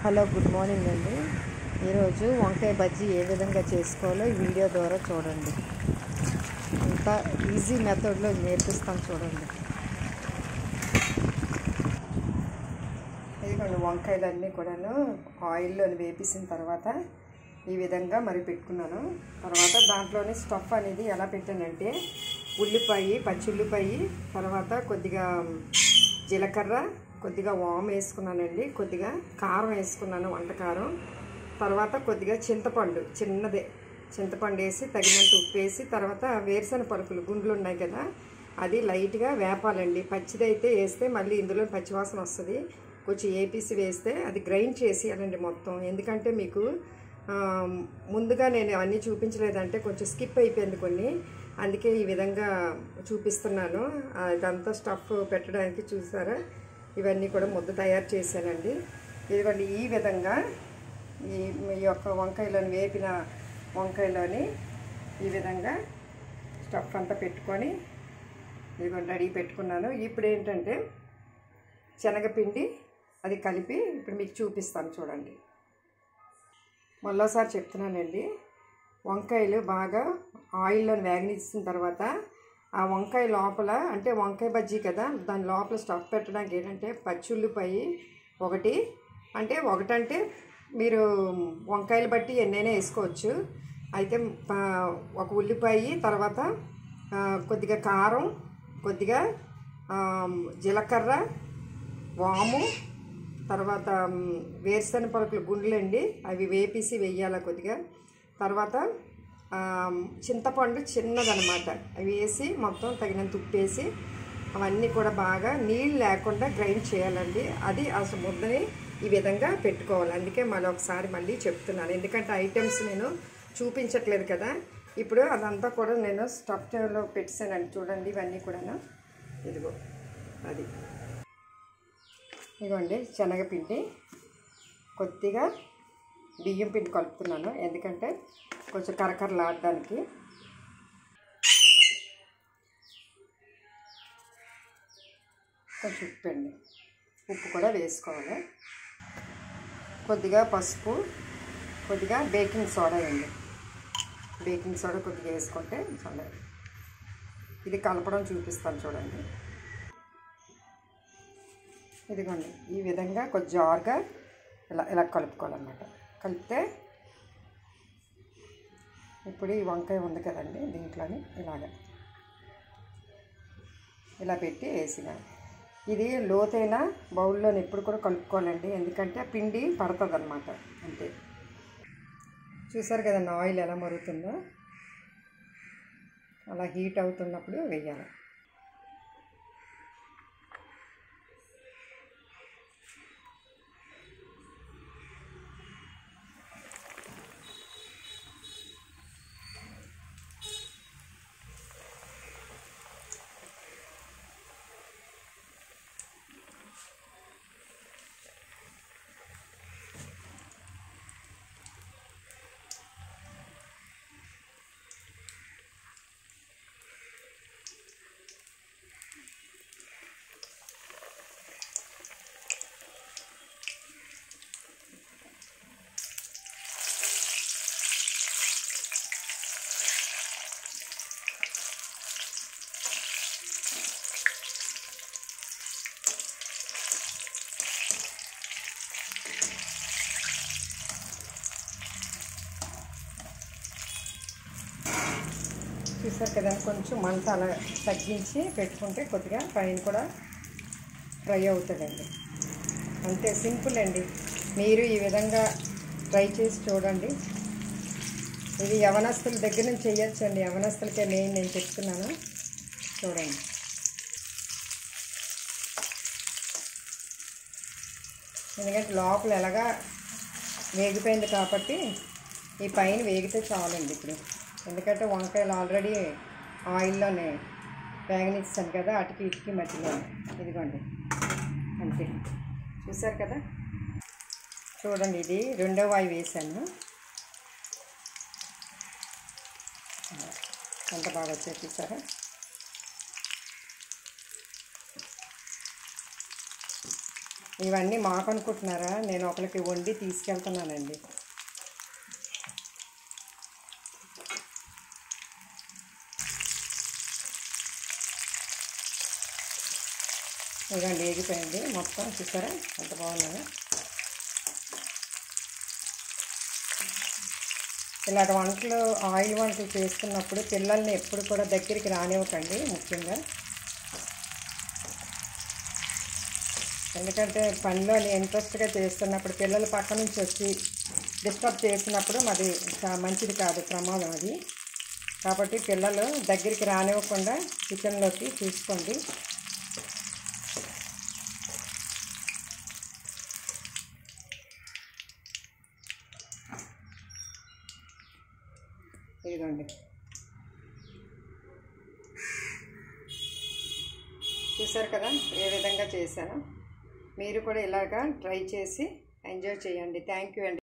Hello good morning అండి. ఈరోజు వంకాయ బజ్జీ ఏ విధంగా చేసుకోవాలో ఈ వీడియో ద్వారా చూడండి. ఇంత ఈజీ మెథడ్లో నేర్పిస్తాను చూడండి. ఇదిగోండి వంకాయలన్నీ కూడాను ఆయిల్లో వేపేసిన తర్వాత ఈ విధంగా మరి పెట్టుకున్నాను. తర్వాత దాంట్లోనే స్టఫ్ అనేది ఎలా పెట్టానంటే ఉల్లిపాయ, పచ్చిల్లిపాయ, తర్వాత కొద్దిగా జీలకర్ర, కొద్దిగా వాము వేసుకున్నానండి, కొద్దిగా కారం వేసుకున్నాను, వంట కారం. తర్వాత కొద్దిగా చింతపండు, చిన్నదే చింతపండు వేసి తగినంత ఉప్పు వేసి, తర్వాత వేరుశనగ పలుకులు గుండ్లు ఉన్నాయి కదా అది లైట్గా వేపాలండి. పచ్చిదైతే వేస్తే మళ్ళీ ఇందులో పచ్చివాసన వస్తుంది. కొంచెం ఏపీసి వేస్తే అది గ్రైండ్ చేసేయాలండి మొత్తం. ఎందుకంటే మీకు ముందుగా నేను అన్నీ చూపించలేదంటే కొంచెం స్కిప్ అయిపోయింది కొన్ని, అందుకే ఈ విధంగా చూపిస్తున్నాను. ఇదంతా స్టఫ్ పెట్టడానికి చూసారా, ఇవన్నీ కూడా ముద్ద తయారు చేశానండి. ఇదిగోండి ఈ విధంగా ఈ యొక్క వంకాయలోని వేపిన వంకాయలోని ఈ విధంగా స్టఫ్ అంతా పెట్టుకొని ఇదిగోండి రెడీ పెట్టుకున్నాను. ఇప్పుడు ఏంటంటే శనగపిండి అది కలిపి ఇప్పుడు మీకు చూపిస్తాను చూడండి. మళ్ళీసారి చెప్తున్నానండి, వంకాయలు బాగా ఆయిల్లో వేగనిచ్చిన తర్వాత ఆ వంకాయ లోపల, అంటే వంకాయ బజ్జీ కదా, దాని లోపల స్టఫ్ పెట్టడానికి ఏంటంటే పచ్చిల్లిపాయ ఒకటంటే మీరు వంకాయలు బట్టి ఎన్నైనా వేసుకోవచ్చు. అయితే ఒక ఉల్లిపాయ, తర్వాత కొద్దిగా కారం, కొద్దిగా జీలకర్ర, వాము, తర్వాత వేరుశనగ పలుకులు గుండ్లండి, అవి వేపేసి వెయ్యాలి కొద్దిగా. తర్వాత చింతపండు చిన్నదనమాట, అవి వేసి మొత్తం తగినంత ఉప్పు వేసి అవన్నీ కూడా బాగా నీళ్ళు లేకుండా గ్రైండ్ చేయాలండి. అది అసలు ముద్దని ఈ విధంగా పెట్టుకోవాలి. అందుకే మళ్ళీ చెప్తున్నాను, ఎందుకంటే ఐటమ్స్ నేను చూపించట్లేదు కదా. ఇప్పుడు అదంతా కూడా నేను స్టఫ్లో పెట్టానండి చూడండి. ఇవన్నీ కూడాను అది ఇదిగోండి శనగపిండి, కొద్దిగా బియ్యం పిండి కలుపుతున్నాను, ఎందుకంటే కొంచెం కరకరలాడడానికి. కొంచెం ఉప్పు కూడా వేసుకోవాలి. కొద్దిగా పసుపు, కొద్దిగా బేకింగ్ సోడా వేయండి. బేకింగ్ సోడా కొద్దిగా వేసుకుంటే చాలా. ఇది కలపడం చూపిస్తాను చూడండి. ఇదిగోండి ఈ విధంగా కొంచెం జారుగా ఇలా కలుపుకోవాలన్నమాట. కలిపితే ఇప్పుడు ఈ వంకాయ ఉంది కదండి, దీంట్లోని ఇలా పెట్టి వేసిన ఇది లోతైన బౌల్లోని ఎప్పుడు కూడా కలుపుకోవాలండి, ఎందుకంటే పిండి పడుతుంది అన్నమాట. అంతే. చూసారు కదండి ఆయిల్ ఎలా మరుగుతుందో, అలా హీట్ అవుతున్నప్పుడు వేయాలి. చూసారు కదా, కొంచెం మంట అలా తగ్గించి పెట్టుకుంటే కొద్దిగా పైన కూడా ఫ్రై అవుతుందండి. అంతే, సింపుల్ అండి. మీరు ఈ విధంగా ట్రై చేసి చూడండి. ఇది యవనస్తుల దగ్గర నుంచి చేయొచ్చండి, యవనస్తులకే నేను చెప్తున్నాను చూడండి. ఎందుకంటే లోపల ఎలాగా వేగిపోయింది కాబట్టి ఈ పైన వేగితే చాలండి ఇప్పుడు. ఎందుకంటే వంకాయలు ఆల్రెడీ ఆయిల్లోనే వేగనిచ్చాను కదా, అటుకి ఇటుకి మధ్యలో. ఇదిగోండి అంతే, చూసారు కదా. చూడండి, ఇది రెండో వాయి వేసాను, ఎంత బాగా వచ్చేది చూసారా. ఇవన్నీ మాకు అనుకుంటున్నారా? నేను ఒకరికి వండి తీసుకెళ్తున్నానండి. ఇదిగోండి వేగిపోయింది మొత్తం, చూసారా ఎంత బాగున్నాయో. ఇలాంటి వంటలు, ఆయిల్ వంటలు చేసుకున్నప్పుడు పిల్లల్ని ఎప్పుడు కూడా దగ్గరికి రానివ్వకండి ముఖ్యంగా. ఎందుకంటే పనిలోని ఇంట్రెస్ట్గా చేస్తున్నప్పుడు పిల్లలు పక్క నుంచి వచ్చి డిస్టర్బ్ చేసినప్పుడు అది మంచిది కాదు, ప్రమాదం అది. కాబట్టి పిల్లలు దగ్గరికి రానివ్వకుండా కిచెన్లోకి చూసుకోండి. ఇదిగోండి చూసారు కదా ఏ విధంగా చేశాను. మీరు కూడా ఇలాగా ట్రై చేసి ఎంజాయ్ చేయండి. థ్యాంక్ యూ అండి.